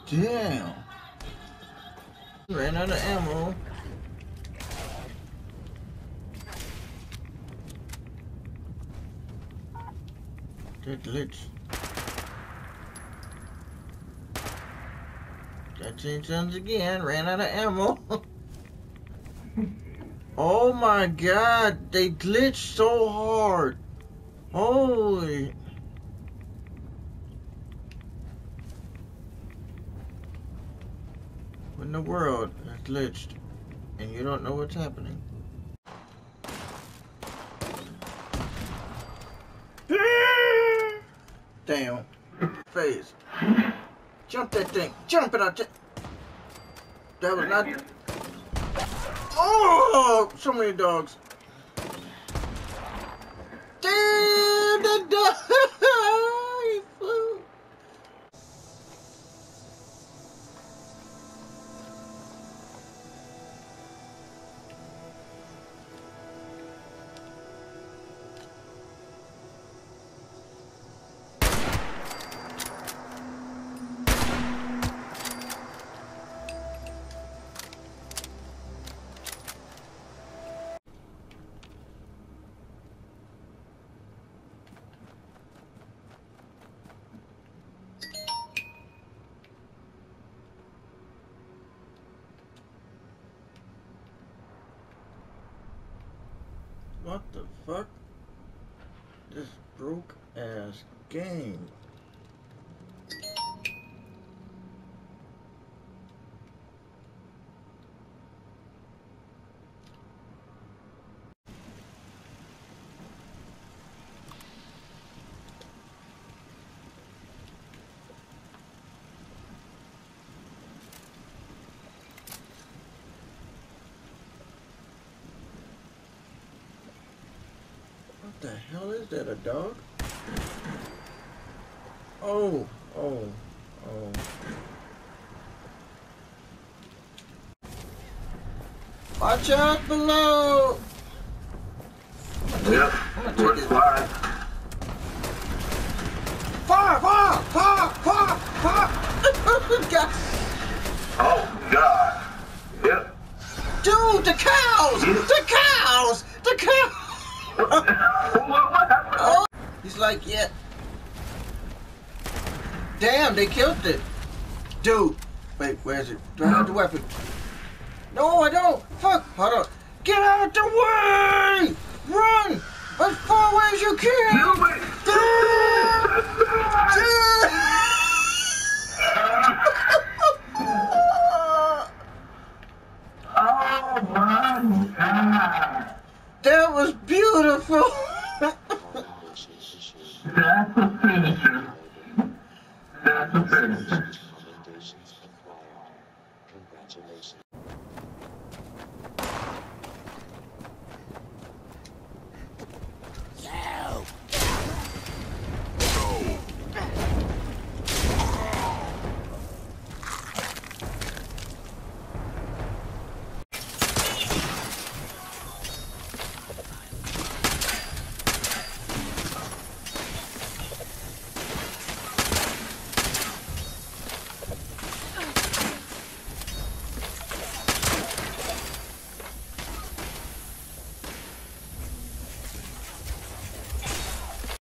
Damn. Ran out of ammo. That glitch. Got changed guns again. Ran out of ammo. Oh my god. They glitched so hard. Holy. What in the world is glitched? And you don't know what's happening. Damn. Phase. Jump that thing. Jump it out there. That was not... Oh! So many dogs. Damn, that dog! He flew. What the fuck? This broke ass game. What the hell is that, a dog? Oh. Watch out below! Yep, we're flying. Fire! God. Oh, God. Yep. Dude, the cows! The cows! The cows! What happened? Oh. He's like, yeah. Damn, they killed it. Dude. Wait, where is it? Do I have the weapon? No, I don't. Fuck. Hold on. Get out the way! Run! As far away as you can! No, wait. Oh, my God. That was beautiful. That's a finish